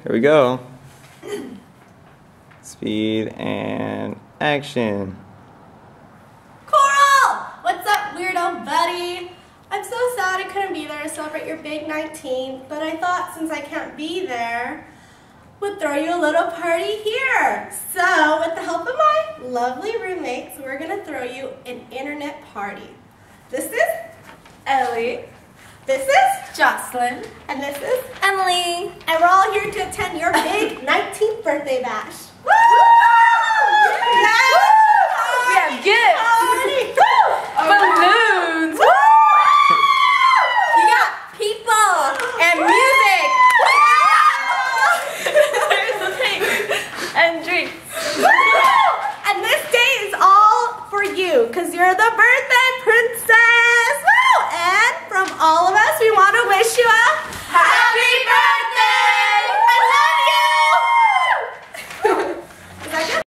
Here we go. Speed and action. Coral! What's up, weirdo buddy? I'm so sad I couldn't be there to celebrate your big 19th, but I thought since I can't be there, we'd throw you a little party here. So, with the help of my lovely roommates, we're gonna throw you an internet party. This is Elle. This is Jocelyn. And this is Emily. And we're all here to attend your big 19th birthday bash. Woo! We have gifts. Party!